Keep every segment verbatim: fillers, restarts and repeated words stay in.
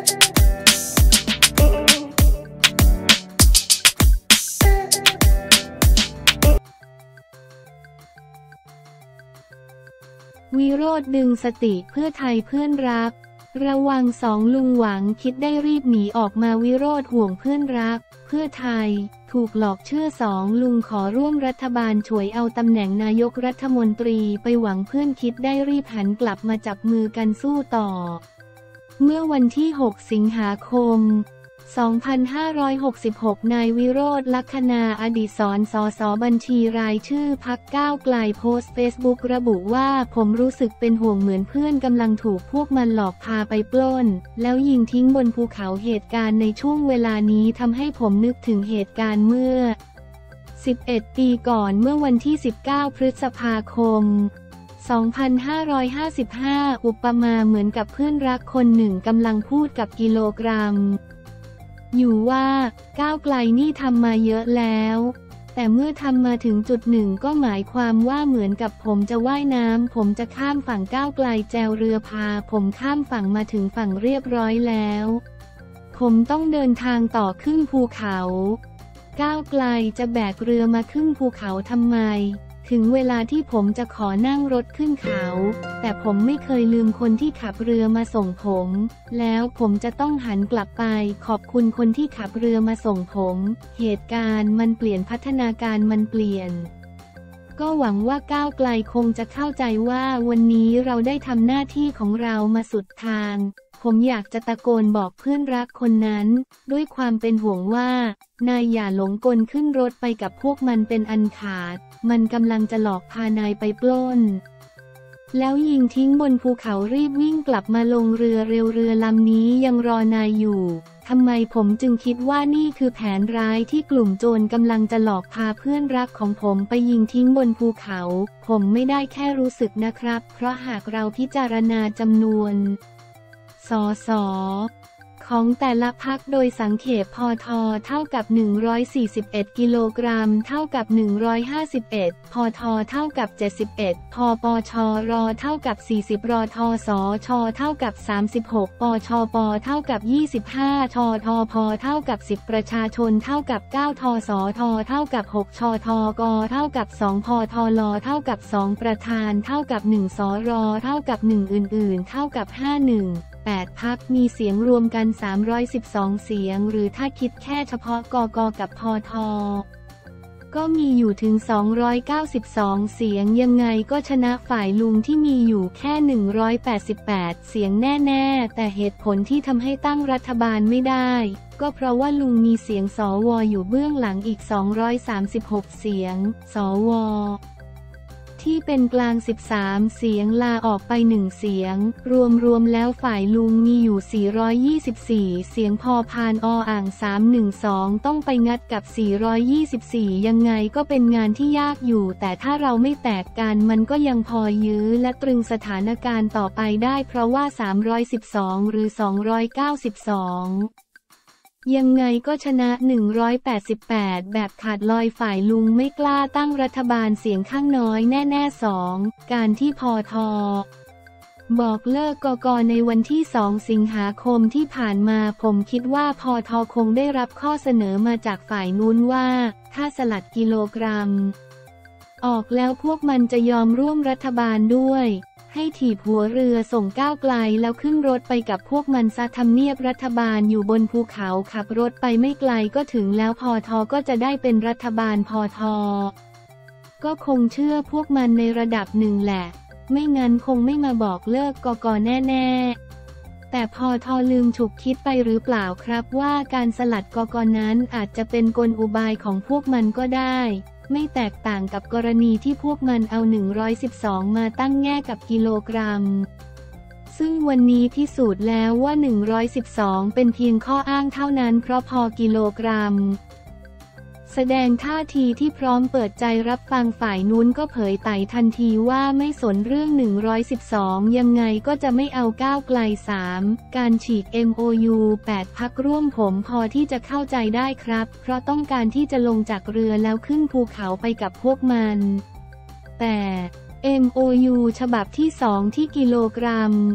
วิโรจน์ดึงสติเพื่อไทยเพื่อนรักระวังสองลุงหวังคิดได้รีบหนีออกมาวิโรจน์ห่วงเพื่อนรักเพื่อไทยถูกหลอกเชื่อสองลุงขอร่วมรัฐบาลฉวยเอาตำแหน่งนายกรัฐมนตรีไปหวังเพื่อนคิดได้รีบหันกลับมาจับมือกันสู้ต่อเมื่อวันที่หกสิงหาคมสองพันห้าร้อยหกสิบหกนายวิโรจน์ ลักขณาอดิศร สส บัญชีรายชื่อพรรคก้าวไกลโพสต์เฟซบุ๊กระบุว่าผมรู้สึกเป็นห่วงเหมือนเพื่อนกำลังถูกพวกมันหลอกพาไปปล้นแล้วยิงทิ้งบนภูเขาเหตุการณ์ในช่วงเวลานี้ทำให้ผมนึกถึงเหตุการณ์เมื่อสิบเอ็ดปีก่อนเมื่อวันที่สิบเก้าพฤษภาคมสองพันห้าร้อยห้าสิบห้าอุปมาเหมือนกับเพื่อนรักคนหนึ่งกำลังพูดกับกิโลกรัมอยู่ว่าก้าวไกลนี่ทำมาเยอะแล้วแต่เมื่อทำมาถึงจุดหนึ่งก็หมายความว่าเหมือนกับผมจะว่ายน้ำผมจะข้ามฝั่งก้าวไกลแจวเรือพาผมข้ามฝั่งมาถึงฝั่งเรียบร้อยแล้วผมต้องเดินทางต่อขึ้นภูเขาก้าวไกลจะแบกเรือมาขึ้นภูเขาทำไมถึงเวลาที่ผมจะขอนั่งรถขึ้นเขาแต่ผมไม่เคยลืมคนที่ขับเรือมาส่งผมแล้วผมจะต้องหันกลับไปขอบคุณคนที่ขับเรือมาส่งผมเหตุการณ์มันเปลี่ยนพัฒนาการมันเปลี่ยนก็หวังว่าก้าวไกลคงจะเข้าใจว่าวันนี้เราได้ทำหน้าที่ของเรามาสุดทางผมอยากจะตะโกนบอกเพื่อนรักคนนั้นด้วยความเป็นห่วงว่านายอย่าหลงกลขึ้นรถไปกับพวกมันเป็นอันขาดมันกำลังจะหลอกพานายไปปล้นแล้วยิงทิ้งบนภูเขารีบวิ่งกลับมาลงเรือเร็วเรือลำนี้ยังรอนายอยู่ทำไมผมจึงคิดว่านี่คือแผนร้ายที่กลุ่มโจรกำลังจะหลอกพาเพื่อนรักของผมไปยิงทิ้งบนภูเขาผมไม่ได้แค่รู้สึกนะครับเพราะหากเราพิจารณาจำนวนสสของแต่ละพรรคโดยสังเขปพทเท่ากับหนึ่งร้อยสี่สิบเอ็ดกิโลกรัมเท่ากับหนึ่งร้อยห้าสิบเอ็ดพทเท่ากับเจ็ดสิบเอ็ดพปชรเท่ากับสี่สิบรทสชเท่ากับสามสิบหกปชปเท่ากับยี่สิบห้าชทพเท่ากับสิบประชาชนเท่ากับเก้าทสทเท่ากับหกชทกเท่ากับสองพทลเท่ากับสองประธานเท่ากับหนึ่งสรเท่ากับหนึ่งอื่นๆเท่ากับห้าสิบเอ็ดแปดพรรคมีเสียงรวมกันสามร้อยสิบสองเสียงหรือถ้าคิดแค่เฉพาะกกกับพทก็มีอยู่ถึงสองร้อยเก้าสิบสองเสียงยังไงก็ชนะฝ่ายลุงที่มีอยู่แค่หนึ่งร้อยแปดสิบแปดเสียงแน่ๆแต่เหตุผลที่ทำให้ตั้งรัฐบาลไม่ได้ก็เพราะว่าลุงมีเสียงสวอยู่เบื้องหลังอีกสองร้อยสามสิบหกเสียงสวที่เป็นกลางสิบสามเสียงลาออกไปหนึ่งเสียงรวมๆแล้วฝ่ายลุงมีอยู่สี่ร้อยยี่สิบสี่เสียงพอพานออ่างสามหนึ่งสองต้องไปงัดกับสี่ร้อยยี่สิบสี่ยังไงก็เป็นงานที่ยากอยู่แต่ถ้าเราไม่แตกกันมันก็ยังพอยื้อและตรึงสถานการณ์ต่อไปได้เพราะว่าสามร้อยสิบสองหรือสองร้อยเก้าสิบสองยังไงก็ชนะหนึ่งร้อยแปดสิบแปดแบบขาดลอยฝ่ายลุงไม่กล้าตั้งรัฐบาลเสียงข้างน้อยแน่ๆสองการที่พทบอกเลิกกกในวันที่สองสิงหาคมที่ผ่านมาผมคิดว่าพทคงได้รับข้อเสนอมาจากฝ่ายนู้นว่าถ้าสลัดกิโลกรัมออกแล้วพวกมันจะยอมร่วมรัฐบาลด้วยให้ถีบหัวเรือส่งก้าวไกลแล้วขึ้นรถไปกับพวกมันซะทำเนียบรัฐบาลอยู่บนภูเขาขับรถไปไม่ไกลก็ถึงแล้วพทก็จะได้เป็นรัฐบาลพทก็คงเชื่อพวกมันในระดับหนึ่งแหละไม่งั้นคงไม่มาบอกเลิกกกแน่ๆแต่พทลืมฉุกคิดไปหรือเปล่าครับว่าการสลัดกกนั้นอาจจะเป็นกลอุบายของพวกมันก็ได้ไม่แตกต่างกับกรณีที่พวกมันเอาหนึ่งร้อยสิบสองมาตั้งแง่กับกิโลกรัมซึ่งวันนี้พิสูจน์แล้วว่าหนึ่งร้อยสิบสองเป็นเพียงข้ออ้างเท่านั้นเพราะพอกิโลกรัมแสดงท่าทีที่พร้อมเปิดใจรับฟังฝ่ายนู้นก็เผยไต่ทันทีว่าไม่สนเรื่องหนึ่งร้อยสิบสองยังไงก็จะไม่เอาก้าวไกลสามการฉีก เอ็ม โอ ยู แปดพรรคร่วมผมพอที่จะเข้าใจได้ครับเพราะต้องการที่จะลงจากเรือแล้วขึ้นภูเขาไปกับพวกมันแต่ เอ็ม โอ ยู ฉบับที่สองที่กิโลกรัม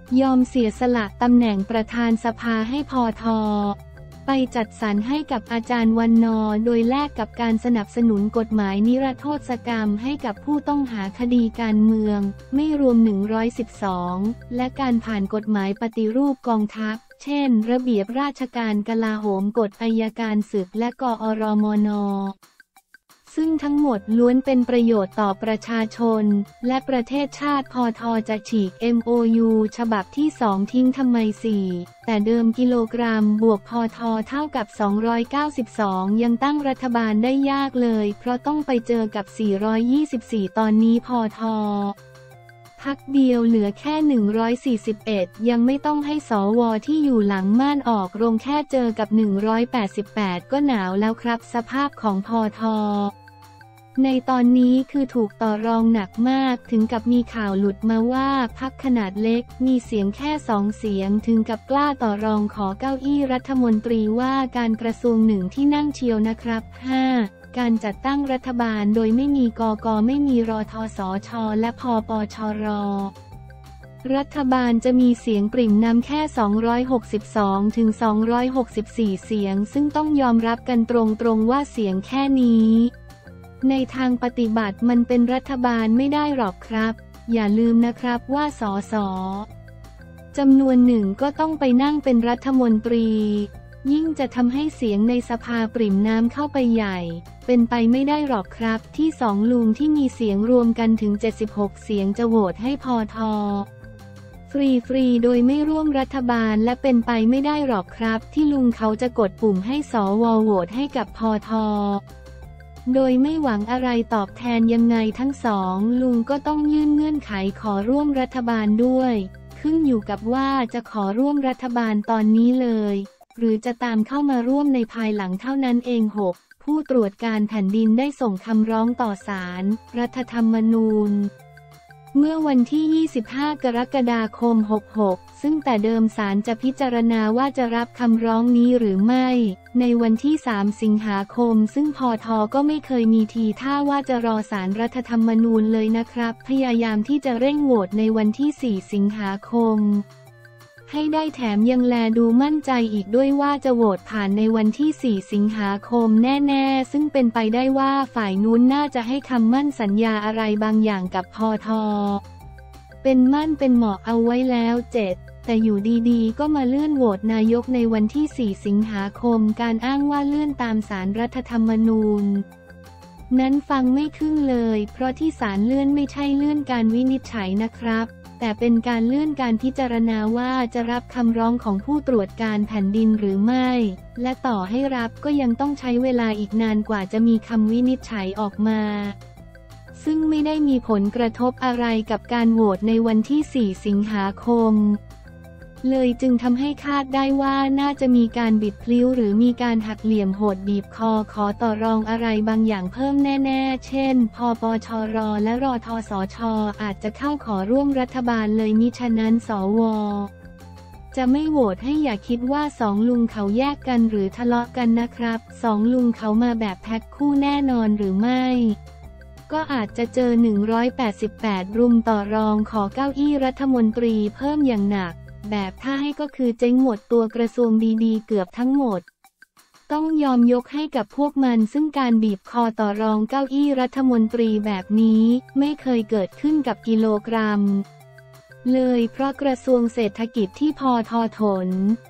ยอมเสียสละตำแหน่งประธานสภาให้พอทอไปจัดสรรให้กับอาจารย์วันนอโดยแลกกับการสนับสนุนกฎหมายนิรโทษกรรมให้กับผู้ต้องหาคดีการเมืองไม่รวมหนึ่งร้อยสิบสองและการผ่านกฎหมายปฏิรูปกองทัพเช่นระเบียบราชการกลาโหมกฎอัยการศึกและกอรมน.ซึ่งทั้งหมดล้วนเป็นประโยชน์ต่อประชาชนและประเทศชาติพอทอจะฉีก เอ็ม โอ ยู ฉบับที่สองทิ้งทำไมสี่แต่เดิมกิโลกรัมบวกพอทอเท่ากับสองร้อยเก้าสิบสองยังตั้งรัฐบาลได้ยากเลยเพราะต้องไปเจอกับสี่ร้อยยี่สิบสี่ตอนนี้พอทอพรรคเดียวเหลือแค่หนึ่งร้อยสี่สิบเอ็ดยังไม่ต้องให้สวที่อยู่หลังม่านออกโรงแค่เจอกับหนึ่งร้อยแปดสิบแปดก็หนาวแล้วครับสภาพของพอทอในตอนนี้คือถูกต่อรองหนักมากถึงกับมีข่าวหลุดมาว่าพรรคขนาดเล็กมีเสียงแค่สองเสียงถึงกับกล้าต่อรองขอเก้าอี้รัฐมนตรีว่าการกระทรวงหนึ่งที่นั่งเชียวนะครับ ห้า การจัดตั้งรัฐบาลโดยไม่มีกก.ไม่มีรทสช.และพปชร.รัฐบาลจะมีเสียงปริ่มนำแค่สองร้อยหกสิบสองถึงสองร้อยหกสิบสี่เสียงซึ่งต้องยอมรับกันตรงๆว่าเสียงแค่นี้ในทางปฏิบัติมันเป็นรัฐบาลไม่ได้หรอกครับอย่าลืมนะครับว่าสสจำนวนหนึ่งก็ต้องไปนั่งเป็นรัฐมนตรียิ่งจะทำให้เสียงในสภาปริ่มน้ำเข้าไปใหญ่เป็นไปไม่ได้หรอกครับที่สองลุงที่มีเสียงรวมกันถึงเจ็ดสิบหกเสียงจะโหวตให้พอทอฟรีฟรีโดยไม่ร่วมรัฐบาลและเป็นไปไม่ได้หรอกครับที่ลุงเขาจะกดปุ่มให้สวโหวตให้กับพอทอโดยไม่หวังอะไรตอบแทนยังไงทั้งสองลุงก็ต้องยื่นเงื่อนไขขอร่วมรัฐบาลด้วยขึ้นอยู่กับว่าจะขอร่วมรัฐบาลตอนนี้เลยหรือจะตามเข้ามาร่วมในภายหลังเท่านั้นเอง หก ผู้ตรวจการแผ่นดินได้ส่งคำร้องต่อศาลรัฐธรรมนูญเมื่อวันที่ยี่สิบห้ากรกฎาคมหกหกซึ่งแต่เดิมศาลจะพิจารณาว่าจะรับคำร้องนี้หรือไม่ในวันที่สามสิงหาคมซึ่งพอทอก็ไม่เคยมีทีท่าว่าจะรอศาลรัฐธรรมนูญเลยนะครับพยายามที่จะเร่งโหวตในวันที่สี่สิงหาคมให้ได้แถมยังแลดูมั่นใจอีกด้วยว่าจะโหวตผ่านในวันที่สี่สิงหาคมแน่ๆซึ่งเป็นไปได้ว่าฝ่ายนู้นน่าจะให้คำมั่นสัญญาอะไรบางอย่างกับพอทอเป็นมั่นเป็นเหมาะเอาไว้แล้วเจ็ดแต่อยู่ดีๆก็มาเลื่อนโหวตนายกในวันที่สี่สิงหาคมการอ้างว่าเลื่อนตามศาลรัฐธรรมนูญนั้นฟังไม่ขึ้นเลยเพราะที่ศาลเลื่อนไม่ใช่เลื่อนการวินิจฉัยนะครับแต่เป็นการเลื่อนการพิจารณาว่าจะรับคำร้องของผู้ตรวจการแผ่นดินหรือไม่และต่อให้รับก็ยังต้องใช้เวลาอีกนานกว่าจะมีคำวินิจฉัยออกมาซึ่งไม่ได้มีผลกระทบอะไรกับการโหวตในวันที่สี่สิงหาคมเลยจึงทำให้คาดได้ว่าน่าจะมีการบิดพลิ้วหรือมีการหักเหลี่ยมโหดบีบคอขอต่อรองอะไรบางอย่างเพิ่มแน่ๆเช่นพปชรและรทสชอาจจะเข้าขอร่วมรัฐบาลเลยมิฉะนั้นสวจะไม่โหวตให้อย่าคิดว่าสองลุงเขาแยกกันหรือทะเลาะกันนะครับสองลุงเขามาแบบแพ็คคู่แน่นอนหรือไม่ก็อาจจะเจอหนึ่งร้อยแปดสิบแปดรุมต่อรองขอเก้าอี้รัฐมนตรีเพิ่มอย่างหนักแบบถ้าให้ก็คือเจ๊งหมดตัวกระทรวงดีๆเกือบทั้งหมดต้องยอมยกให้กับพวกมันซึ่งการบีบคอต่อรองเก้าอี้รัฐมนตรีแบบนี้ไม่เคยเกิดขึ้นกับกิโลกรัมเลยเพราะกระทรวงเศรษฐกิจที่พอทอถน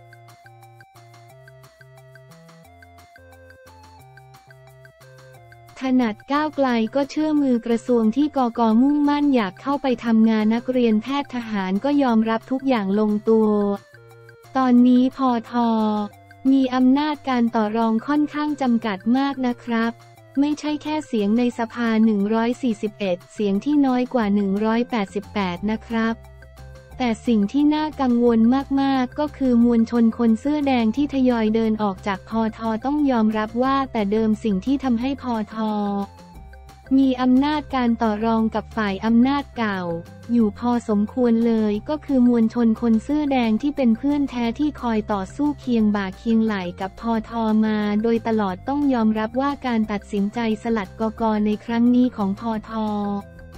ถนัดก้าวไกลก็เชื่อมือกระทรวงที่กก.มุ่งมั่นอยากเข้าไปทำงานนักเรียนแพทย์ทหารก็ยอมรับทุกอย่างลงตัวตอนนี้พอทอมีอำนาจการต่อรองค่อนข้างจำกัดมากนะครับไม่ใช่แค่เสียงในสภาหนึ่งร้อยสี่สิบเอ็ดเสียงที่น้อยกว่าหนึ่งร้อยแปดสิบแปดนะครับแต่สิ่งที่น่ากังวลมากๆก็คือมวลชนคนเสื้อแดงที่ทยอยเดินออกจากพอทอต้องยอมรับว่าแต่เดิมสิ่งที่ทำให้พอทอมีอำนาจการต่อรองกับฝ่ายอำนาจเก่าอยู่พอสมควรเลยก็คือมวลชนคนเสื้อแดงที่เป็นเพื่อนแท้ที่คอยต่อสู้เคียงบ่าเคียงไหล่กับพอทอมาโดยตลอดต้องยอมรับว่าการตัดสินใจสลัดกก.ในครั้งนี้ของพอทอ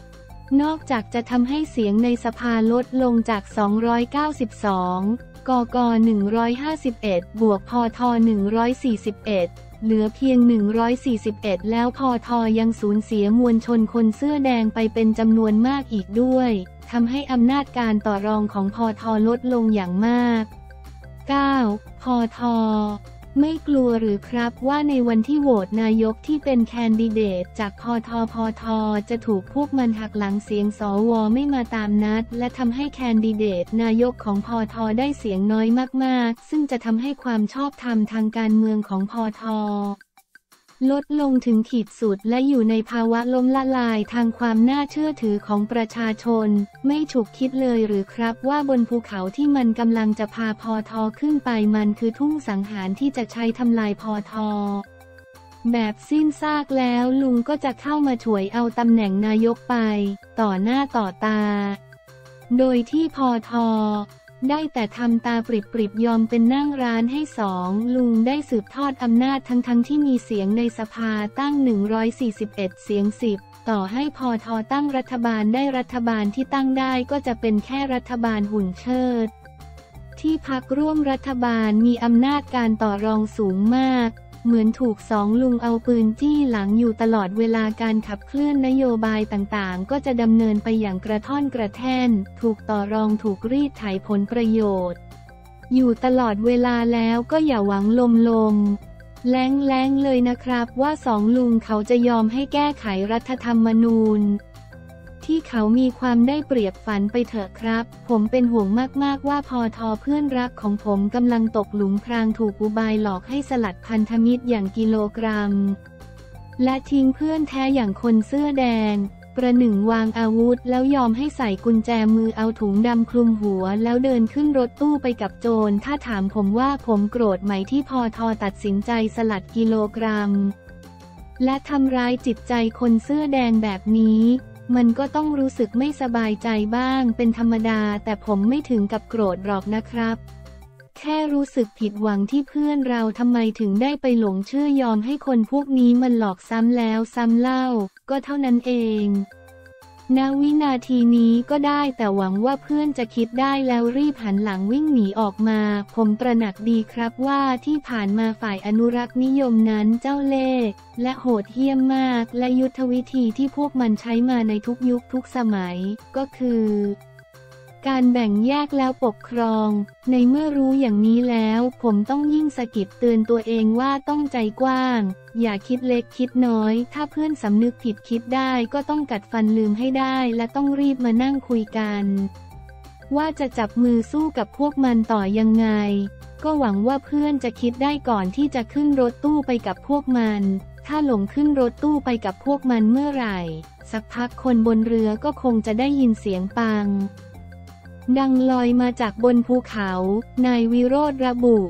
นอกจากจะทำให้เสียงในสภาลดลงจากสองร้อยเก้าสิบสองกกหนึ่งร้อยห้าสิบเอ็ดบวกพทหนึ่งร้อยสี่สิบเอ็ดเหลือเพียงหนึ่งร้อยสี่สิบเอ็ดแล้วพทยังสูญเสียมวลชนคนเสื้อแดงไปเป็นจำนวนมากอีกด้วยทำให้อำนาจการต่อรองของพทลดลงอย่างมาก เก้า พทไม่กลัวหรือครับว่าในวันที่โหวตนายกที่เป็นแคนดิเดตจากพทพทจะถูกพวกมันหักหลังเสียงสวไม่มาตามนัดและทำให้แคนดิเดตนายกของพทได้เสียงน้อยมากๆซึ่งจะทำให้ความชอบธรรมทางการเมืองของพทลดลงถึงขีดสุดและอยู่ในภาวะล้มละลายทางความน่าเชื่อถือของประชาชนไม่ฉุกคิดเลยหรือครับว่าบนภูเขาที่มันกำลังจะพาพทขึ้นไปมันคือทุ่งสังหารที่จะใช้ทำลายพทแบบสิ้นซากแล้วลุงก็จะเข้ามาฉวยเอาตำแหน่งนายกไปต่อหน้าต่อตาโดยที่พทได้แต่ทำตาปริบๆยอมเป็นนั่งร้านให้สองลุงได้สืบทอดอำนาจทั้งๆ ท, ที่มีเสียงในสภาตั้งหนึ่งร้อยสี่สิบเอ็ดเสียงสิบต่อให้พทตั้งรัฐบาลได้รัฐบาลที่ตั้งได้ก็จะเป็นแค่รัฐบาลหุ่นเชิดที่พรรคร่วมรัฐบาลมีอำนาจการต่อรองสูงมากเหมือนถูกสองลุงเอาปืนจี้หลังอยู่ตลอดเวลาการขับเคลื่อนนโยบายต่างๆก็จะดำเนินไปอย่างกระท่อนกระแท่นถูกต่อรองถูกรีดไถผลประโยชน์อยู่ตลอดเวลาแล้วก็อย่าหวังลมลมแล้งแล้งเลยนะครับว่าสองลุงเขาจะยอมให้แก้ไขรัฐธรรมนูญที่เขามีความได้เปรียบฝันไปเถอะครับผมเป็นห่วงมากๆว่าพทเพื่อนรักของผมกำลังตกหลุมพรางถูกอุบายหลอกให้สลัดพันธมิตรอย่างกิโลกรัมและทิ้งเพื่อนแท้อย่างคนเสื้อแดงประหนึ่งวางอาวุธแล้วยอมให้ใส่กุญแจมือเอาถุงดำคลุมหัวแล้วเดินขึ้นรถตู้ไปกับโจรถ้าถามผมว่าผมโกรธไหมที่พทตัดสินใจสลัดกิโลกรัมและทำร้ายจิตใจคนเสื้อแดงแบบนี้มันก็ต้องรู้สึกไม่สบายใจบ้างเป็นธรรมดาแต่ผมไม่ถึงกับโกรธหรอกนะครับแค่รู้สึกผิดหวังที่เพื่อนเราทำไมถึงได้ไปหลงเชื่อยอมให้คนพวกนี้มันหลอกซ้ำแล้วซ้ำเล่าก็เท่านั้นเองณวินาทีนี้ก็ได้แต่หวังว่าเพื่อนจะคิดได้แล้วรีบหันหลังวิ่งหนีออกมาผมตระหนักดีครับว่าที่ผ่านมาฝ่ายอนุรักษ์นิยมนั้นเจ้าเล่ห์และโหดเหี้ยมมากและยุทธวิธีที่พวกมันใช้มาในทุกยุคทุกสมัยก็คือการแบ่งแยกแล้วปกครองในเมื่อรู้อย่างนี้แล้วผมต้องยิ่งสะกิดเตือนตัวเองว่าต้องใจกว้างอย่าคิดเล็กคิดน้อยถ้าเพื่อนสำนึกผิดคิดได้ก็ต้องกัดฟันลืมให้ได้และต้องรีบมานั่งคุยกันว่าจะจับมือสู้กับพวกมันต่อยังไงก็หวังว่าเพื่อนจะคิดได้ก่อนที่จะขึ้นรถตู้ไปกับพวกมันถ้าหลงขึ้นรถตู้ไปกับพวกมันเมื่อไหร่สักพักคนบนเรือก็คงจะได้ยินเสียงปังดังลอยมาจากบนภูเขานายวิโรจน์ระบุ